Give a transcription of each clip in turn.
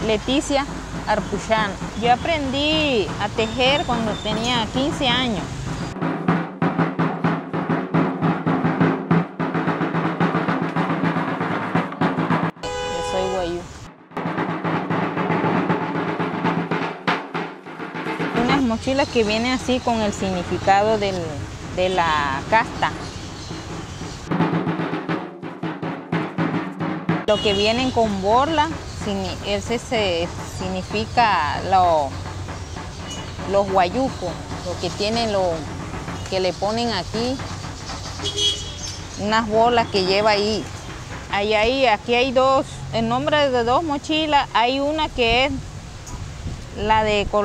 Leticia Arpuchán. Yo aprendí a tejer cuando tenía 15 años. Yo soy guayú. Unas mochilas que vienen así con el significado de la casta. Lo que vienen con borla, ese significa los guayucos, lo que tienen que le ponen aquí, unas bolas que lleva ahí. Aquí hay dos, el nombre de dos mochilas. Hay una que es la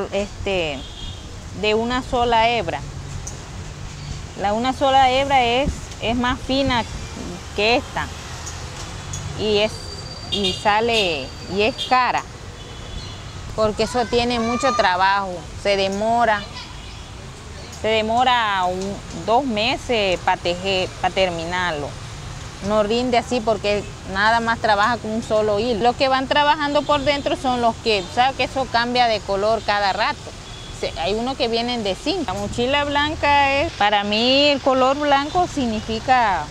de una sola hebra. Una sola hebra es más fina que esta y es cara, porque eso tiene mucho trabajo, se demora 2 meses para tejer, para terminarlo. No rinde así porque nada más trabaja con un solo hilo. Los que van trabajando por dentro son los que, ¿sabes? Que eso cambia de color cada rato. Hay unos que vienen de cinta. La mochila blanca es, para mí el color blanco significa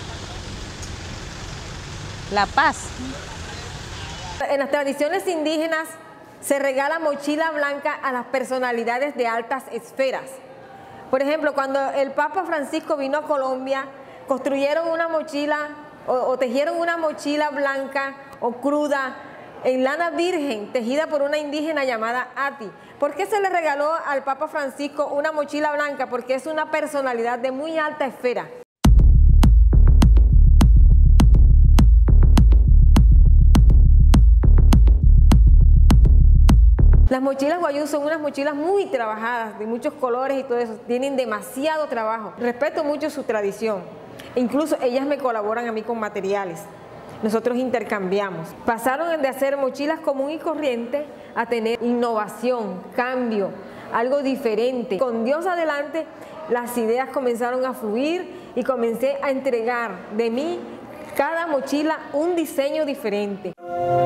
la paz. En las tradiciones indígenas se regala mochila blanca a las personalidades de altas esferas. Por ejemplo, cuando el Papa Francisco vino a Colombia, construyeron una mochila o tejieron una mochila blanca o cruda en lana virgen, tejida por una indígena llamada Ati. ¿Por qué se le regaló al Papa Francisco una mochila blanca? Porque es una personalidad de muy alta esfera. Las mochilas guayú son unas mochilas muy trabajadas, de muchos colores y todo eso, tienen demasiado trabajo. Respeto mucho su tradición, incluso ellas me colaboran a mí con materiales. Nosotros intercambiamos. Pasaron de hacer mochilas común y corriente a tener innovación, cambio, algo diferente. Con Dios adelante, las ideas comenzaron a fluir y comencé a entregar de mí cada mochila un diseño diferente.